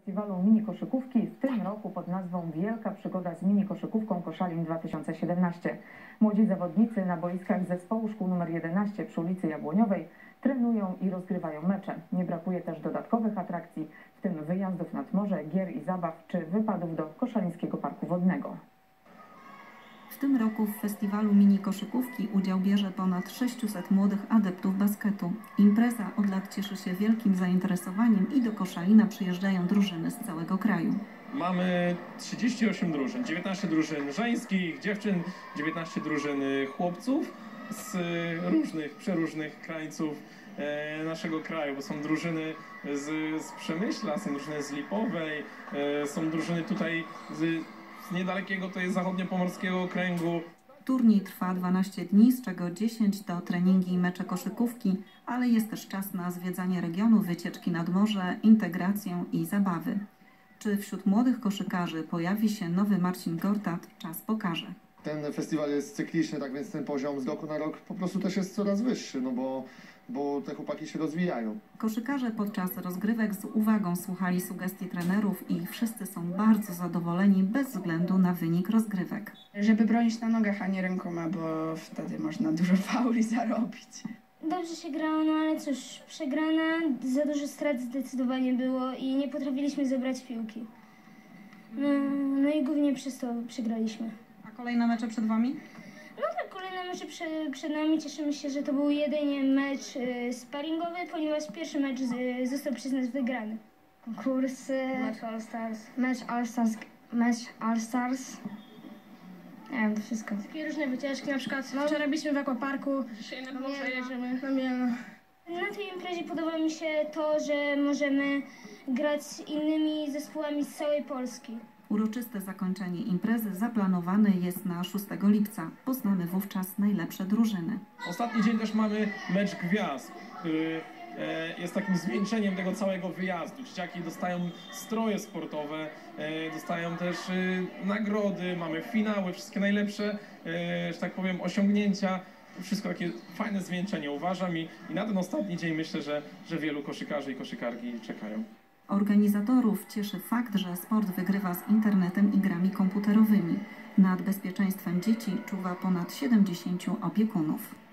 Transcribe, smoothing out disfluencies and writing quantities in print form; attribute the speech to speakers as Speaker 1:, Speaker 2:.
Speaker 1: Festiwalu mini koszykówki w tym roku pod nazwą Wielka Przygoda z mini koszykówką Koszalin 2017. Młodzi zawodnicy na boiskach zespołu szkół nr 11 przy ulicy Jabłoniowej trenują i rozgrywają mecze. Nie brakuje też dodatkowych atrakcji, w tym wyjazdów nad morze, gier i zabaw czy wypadów do Koszalińskiego Parku Wodnego.
Speaker 2: W tym roku w festiwalu mini koszykówki udział bierze ponad 600 młodych adeptów basketu. Impreza od lat cieszy się wielkim zainteresowaniem i do Koszalina przyjeżdżają drużyny z całego kraju.
Speaker 3: Mamy 38 drużyn, 19 drużyn żeńskich, dziewczyn, 19 drużyn chłopców z przeróżnych krańców naszego kraju, bo są drużyny z Przemyśla, są drużyny z Lipowej, są drużyny tutaj z niedalekiego, to jest zachodniopomorskiego okręgu.
Speaker 2: Turniej trwa 12 dni, z czego 10 to treningi i mecze koszykówki, ale jest też czas na zwiedzanie regionu, wycieczki nad morze, integrację i zabawy. Czy wśród młodych koszykarzy pojawi się nowy Marcin Gortat, czas pokaże.
Speaker 4: Ten festiwal jest cykliczny, tak więc ten poziom z roku na rok po prostu też jest coraz wyższy, no bo te chłopaki się rozwijają.
Speaker 2: Koszykarze podczas rozgrywek z uwagą słuchali sugestii trenerów i wszyscy są bardzo zadowoleni bez względu na wynik rozgrywek.
Speaker 5: Żeby bronić na nogach, a nie rękoma, bo wtedy można dużo fauli zarobić.
Speaker 6: Dobrze się grało, no ale cóż, przegrana, za dużo strat zdecydowanie było i nie potrafiliśmy zebrać piłki. No i głównie przez to przegraliśmy.
Speaker 7: A kolejne mecze przed wami?
Speaker 6: No tak, kolejne mecze przed nami. Cieszymy się, że to był jedynie mecz sparingowy, ponieważ pierwszy mecz został przez nas wygrany. Konkursy, mecz All-Stars. Nie wiem, to wszystko.
Speaker 8: Takie różne wycieczki, na przykład wczoraj byliśmy w aquaparku, dzisiaj na morze jedziemy, na Mielno.
Speaker 6: Na tej imprezie podoba mi się to, że możemy grać z innymi zespołami z całej Polski.
Speaker 2: Uroczyste zakończenie imprezy zaplanowane jest na 6 lipca. Poznamy wówczas najlepsze drużyny.
Speaker 3: Ostatni dzień też mamy mecz gwiazd, który jest takim zwieńczeniem tego całego wyjazdu. Dzieciaki dostają stroje sportowe, dostają też nagrody, mamy finały, wszystkie najlepsze, że tak powiem, osiągnięcia. Wszystko takie fajne zwieńczenie, uważam, i na ten ostatni dzień myślę, że wielu koszykarzy i koszykarki czekają.
Speaker 2: Organizatorów cieszy fakt, że sport wygrywa z internetem i grami komputerowymi. Nad bezpieczeństwem dzieci czuwa ponad 70 opiekunów.